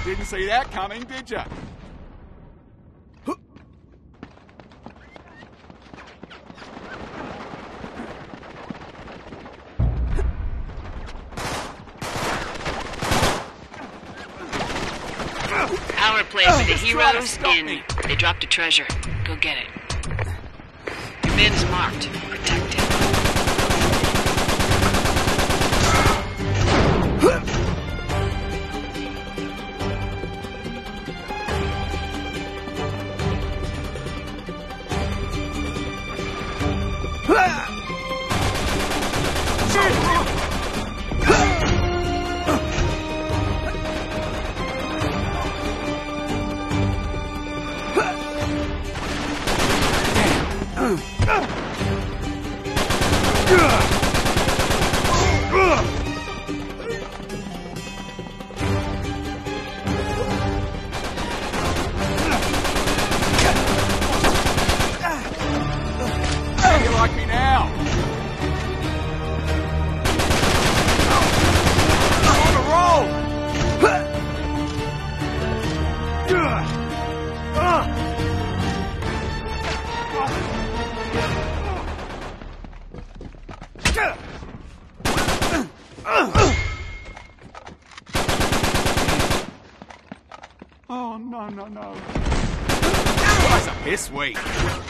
Didn't see that coming, did you? Power play for the heroes in. They dropped a treasure. Go get it. Your man's marked. Protect it. Like me now. On a roll. Oh, no. Guys are piss weak.